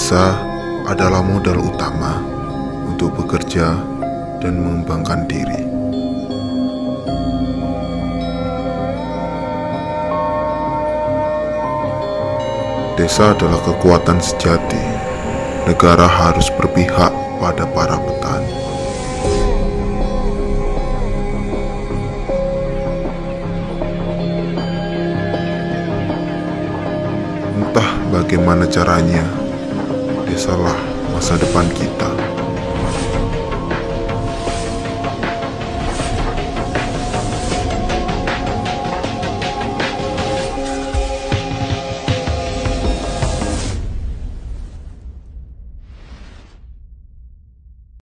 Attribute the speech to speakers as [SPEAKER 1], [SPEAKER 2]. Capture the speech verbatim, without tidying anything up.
[SPEAKER 1] Desa adalah modal utama untuk bekerja dan mengembangkan diri. Desa adalah kekuatan sejati. Negara harus berpihak pada para petani. Entah bagaimana caranya, desalah masa depan kita.